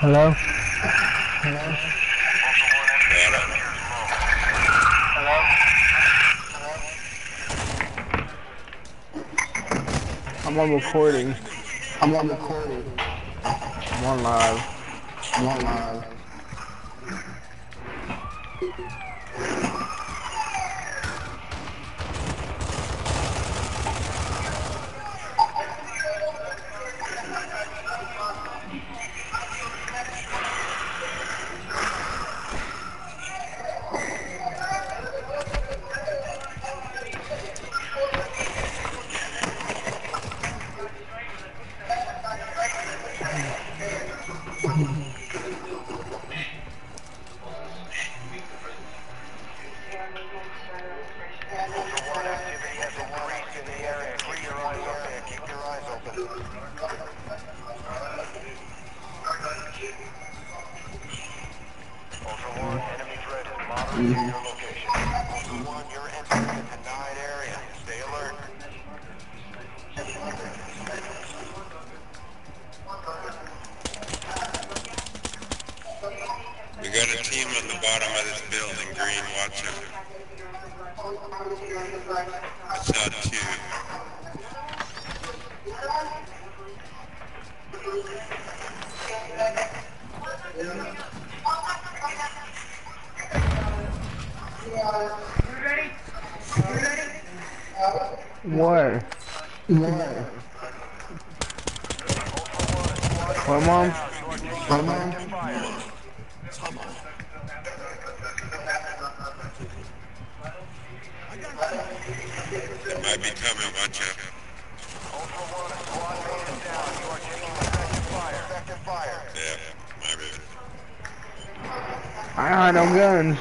Hello? I'm on recording. I'm on recording. I'm on live. I'm on live. We got a team on the bottom of this building, green, watch it. Sub 2. What? What, Mom? They might be coming, watch out. Yeah, might be. I had no guns.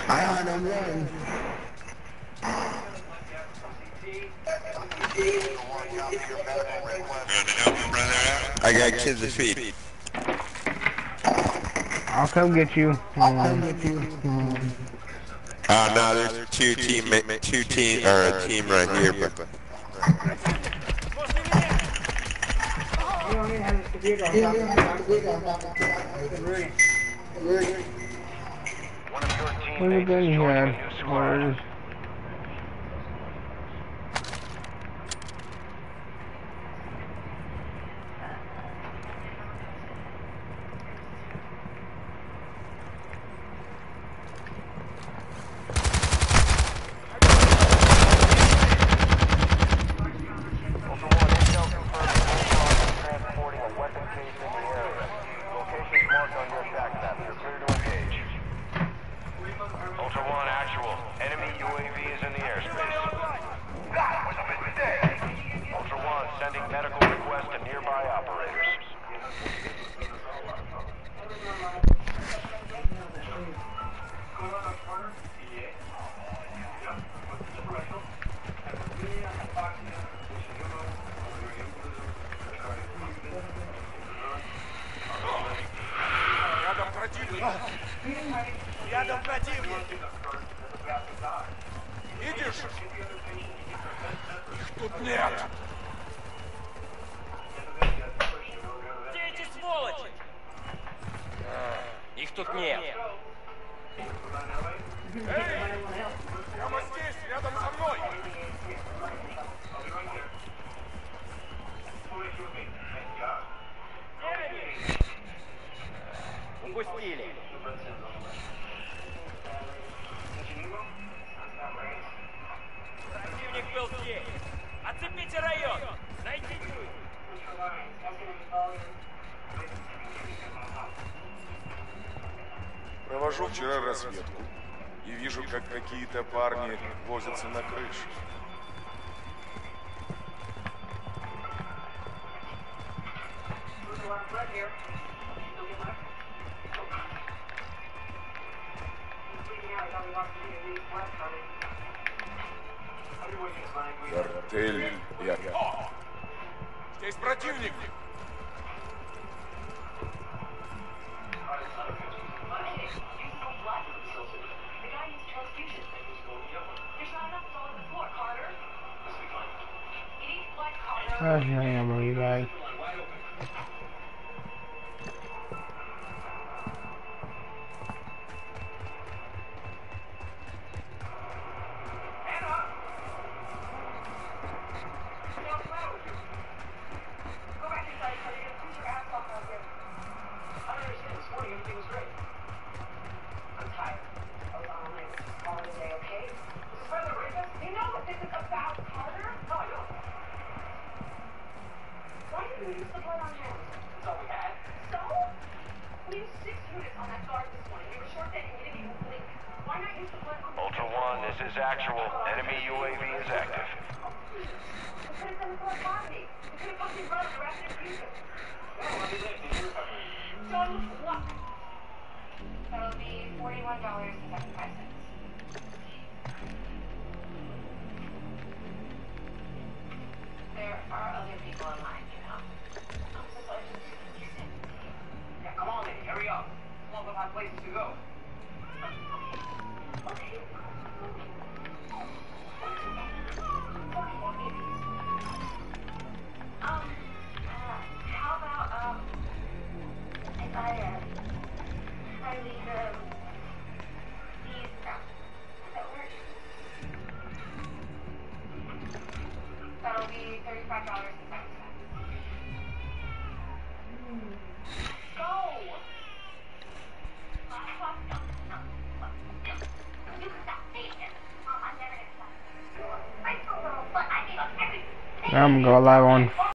Trying to help a brother out? I got kids to feed. I'll come get you. No, there's two team or a team right here, but Where's the gun you had? Where is? Рядом противник. Видишь? Их тут нет. Где эти сволочи? Их тут нет. Эй! Прямо здесь, рядом со мной! Упустили. Противник был здесь. Оцепите район. Найдите. Провожу вчера разведку и вижу, как какие-то парни возятся на крыше. Картель я. Здесь противник. That's your ammo, you guys. Ultra One, this is actual. Enemy UAV is active. That'll be $41.75. There are other people in line, you know. Yeah, come on, lady, hurry up. Some of them have places to go. How about, if I leave, these, that work? That'll be $35.70. Go! You can stop saying it. I'm never gonna stop. I don't know, but I think everything. I'm gonna go live on